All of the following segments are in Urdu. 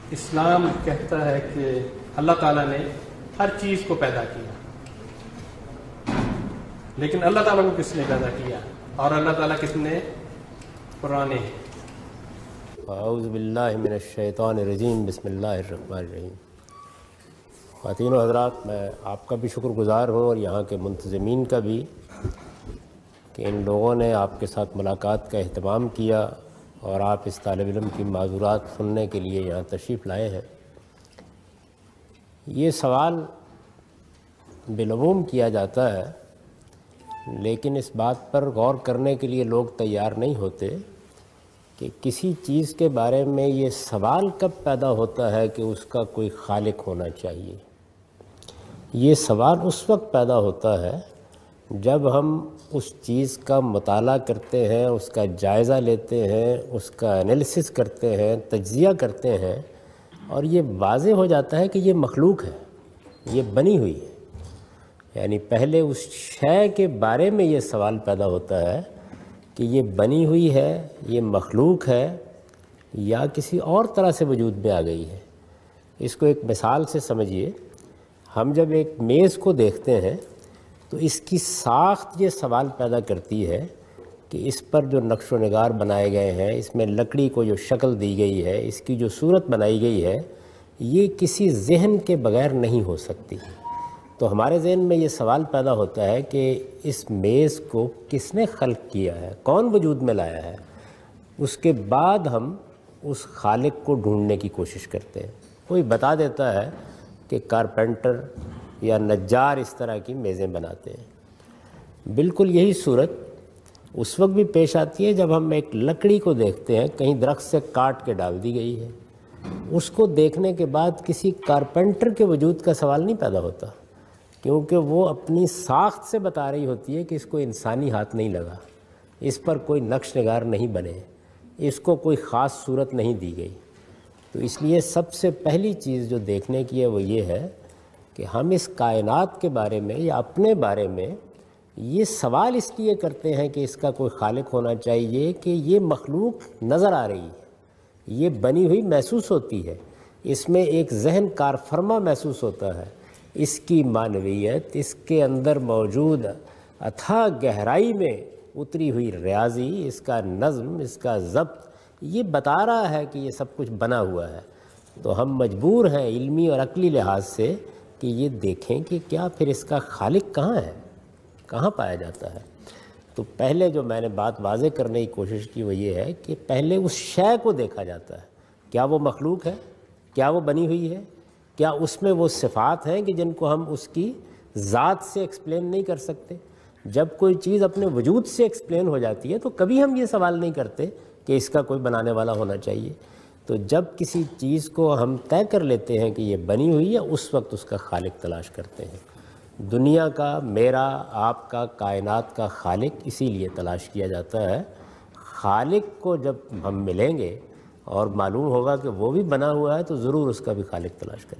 اسلام کہتا ہے کہ اللہ تعالیٰ نے ہر چیز کو پیدا کیا، لیکن اللہ تعالیٰ کو کس نے پیدا کیا اور اللہ تعالیٰ کتنے پرانے ہیں؟ اعوذ باللہ من الشیطان الرجیم، بسم اللہ الرحمن الرحیم۔ خواتین و حضرات، میں آپ کا بھی شکر گزار ہوں اور یہاں کے منتظمین کا بھی کہ ان لوگوں نے آپ کے ساتھ ملاقات کا اہتمام کیا اور آپ اس طالب علم کی معذورات سننے کے لیے یہاں تشریف لائے ہیں۔ یہ سوال بالعموم کیا جاتا ہے، لیکن اس بات پر غور کرنے کے لیے لوگ تیار نہیں ہوتے کہ کسی چیز کے بارے میں یہ سوال کب پیدا ہوتا ہے کہ اس کا کوئی خالق ہونا چاہیے۔ یہ سوال اس وقت پیدا ہوتا ہے جب ہم اس چیز کا مطالعہ کرتے ہیں، اس کا جائزہ لیتے ہیں، اس کا انالیسس کرتے ہیں، تجزیہ کرتے ہیں، اور یہ واضح ہو جاتا ہے کہ یہ مخلوق ہے، یہ بنی ہوئی ہے۔ یعنی پہلے اس شے کے بارے میں یہ سوال پیدا ہوتا ہے کہ یہ بنی ہوئی ہے، یہ مخلوق ہے یا کسی اور طرح سے وجود میں آ گئی ہے۔ اس کو ایک مثال سے سمجھیے۔ ہم جب ایک میز کو دیکھتے ہیں تو اس کی ساخت یہ سوال پیدا کرتی ہے کہ اس پر جو نقش و نگار بنائے گئے ہیں، اس میں لکڑی کو جو شکل دی گئی ہے، اس کی جو صورت بنائی گئی ہے، یہ کسی ذہن کے بغیر نہیں ہو سکتی۔ تو ہمارے ذہن میں یہ سوال پیدا ہوتا ہے کہ اس میز کو کس نے خلق کیا ہے، کون وجود میں لایا ہے۔ اس کے بعد ہم اس خالق کو ڈھونڈنے کی کوشش کرتے ہیں۔ کوئی بتا دیتا ہے کہ کارپینٹر یا نجار اس طرح کی میزیں بناتے ہیں۔ بالکل یہی صورت اس وقت بھی پیش آتی ہے جب ہم ایک لکڑی کو دیکھتے ہیں، کہیں درخت سے کاٹ کے ڈال دی گئی ہے۔ اس کو دیکھنے کے بعد کسی کارپینٹر کے وجود کا سوال نہیں پیدا ہوتا، کیونکہ وہ اپنی ساخت سے بتا رہی ہوتی ہے کہ اس کو انسانی ہاتھ نہیں لگا، اس پر کوئی نقش نگار نہیں بنے، اس کو کوئی خاص صورت نہیں دی گئی۔ تو اس لیے سب سے پہلی چیز جو دیکھنے کی ہے وہ یہ ہے کہ ہم اس کائنات کے بارے میں یا اپنے بارے میں یہ سوال اس لیے کرتے ہیں کہ اس کا کوئی خالق ہونا چاہیے کہ یہ مخلوق نظر آ رہی ہے، یہ بنی ہوئی محسوس ہوتی ہے، اس میں ایک ذہن کار فرما محسوس ہوتا ہے، اس کی معنویت، اس کے اندر موجود اتھاہ گہرائی میں اتری ہوئی ریاضی، اس کا نظم، اس کا ضبط، یہ بتا رہا ہے کہ یہ سب کچھ بنا ہوا ہے۔ تو ہم مجبور ہیں علمی اور عقلی لحاظ سے کہ یہ دیکھیں کہ کیا پھر اس کا خالق کہاں ہے، کہاں پایا جاتا ہے۔ تو پہلے جو میں نے بات واضح کرنے کی کوشش کی وہ یہ ہے کہ پہلے اس شے کو دیکھا جاتا ہے، کیا وہ مخلوق ہے، کیا وہ بنی ہوئی ہے، کیا اس میں وہ صفات ہیں کہ جن کو ہم اس کی ذات سے ایکسپلین نہیں کر سکتے۔ جب کوئی چیز اپنے وجود سے ایکسپلین ہو جاتی ہے تو کبھی ہم یہ سوال نہیں کرتے کہ اس کا کوئی بنانے والا ہونا چاہیے۔ تو جب کسی چیز کو ہم طے کر لیتے ہیں کہ یہ بنی ہوئی ہے، اس وقت اس کا خالق تلاش کرتے ہیں۔ دنیا کا، میرا، آپ کا، کائنات کا خالق اسی لیے تلاش کیا جاتا ہے۔ خالق کو جب ہم ملیں گے اور معلوم ہوگا کہ وہ بھی بنا ہوا ہے تو ضرور اس کا بھی خالق تلاش کریں۔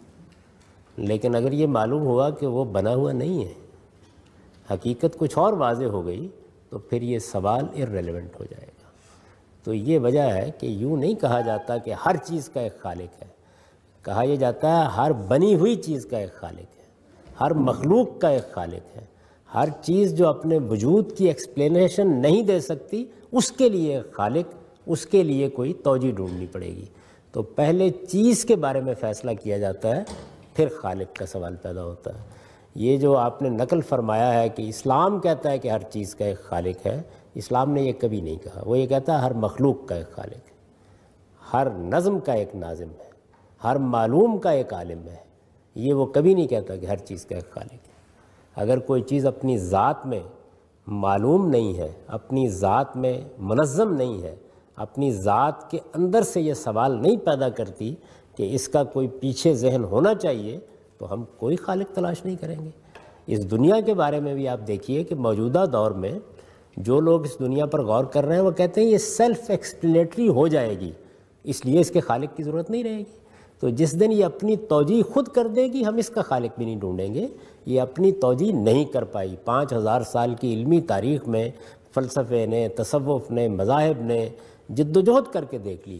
لیکن اگر یہ معلوم ہوا کہ وہ بنا ہوا نہیں ہے، حقیقت کچھ اور واضح ہو گئی، تو پھر یہ سوال irrelevant ہو جائے گا۔ تو یہ وجہ ہے کہ یوں نہیں کہا جاتا کہ ہر چیز کا ایک خالق ہے، کہا یہ جاتا ہے ہر بنی ہوئی چیز کا ایک خالق ہے، ہر مخلوق کا ایک خالق ہے۔ ہر چیز جو اپنے وجود کی ایکسپلینیشن نہیں دے سکتی، اس کے لیے ایک خالق، اس کے لیے کوئی توجہ ڈھونڈنی پڑے گی۔ تو پہلے چیز کے بارے میں فیصلہ کیا جاتا ہے، پھر خالق کا سوال پیدا ہوتا ہے۔ یہ جو آپ نے نقل فرمایا ہے کہ اسلام کہتا ہے کہ ہر چیز کا ایک خالق ہے، اسلام نے یہ کبھی نہیں کہا۔ وہ یہ کہتا ہے ہر مخلوق کا ایک خالق ہے، ہر نظم کا ایک ناظم ہے، ہر معلوم کا ایک عالم ہے۔ یہ وہ کبھی نہیں کہتا کہ ہر چیز کا ایک خالق ہے۔ اگر کوئی چیز اپنی ذات میں معلوم نہیں ہے، اپنی ذات میں منظم نہیں ہے، اپنی ذات کے اندر سے یہ سوال نہیں پیدا کرتی کہ اس کا کوئی پیچھے ذہن ہونا چاہیے، تو ہم کوئی خالق تلاش نہیں کریں گے۔ اس دنیا کے بارے میں بھی آپ دیکھیے کہ موجودہ دور میں جو لوگ اس دنیا پر غور کر رہے ہیں وہ کہتے ہیں یہ سیلف ایکسپلینیٹری ہو جائے گی، اس لیے اس کے خالق کی ضرورت نہیں رہے گی۔ تو جس دن یہ اپنی توجیہ خود کر دے گی، ہم اس کا خالق بھی نہیں ڈھونڈیں گے۔ یہ اپنی توجیہ نہیں کر پائی۔ 5000 سال کی علمی تاریخ میں فلسفے نے، تصوف نے، مذاہب نے جد و جہد کر کے دیکھ لی ہے،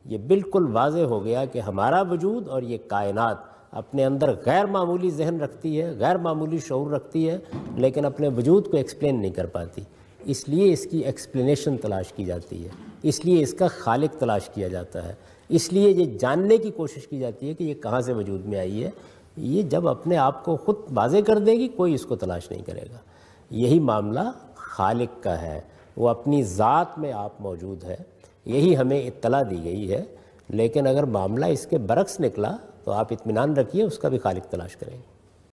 یہ بالکل واضح ہو گیا کہ ہمارا وجود اور یہ کائنات اپنے اندر غیر معمولی ذہن رکھتی ہے، غیر معمولی شعور رکھتی ہے، لیکن اپنے وجود کو ایکسپلین نہیں کر پاتی. اس لیے اس کی ایکسپلینیشن تلاش کی جاتی ہے، اس لیے اس کا خالق تلاش کیا جاتا ہے، اس لیے یہ جاننے کی کوشش کی جاتی ہے کہ یہ کہاں سے وجود میں آئی ہے. یہ جب اپنے آپ کو خود واضح کر دے گی کوئی اس کو تلاش نہیں کرے گا. یہی معاملہ خالق کا ہے، وہ اپنی ذات میں آپ موجود ہے، یہی ہمیں اطلاع دی گئی ہے. لیکن اگر معاملہ اس کے برعکس نکلا تو آپ اطمینان رکھیے اس کا بھی خالق تلاش کریں گے.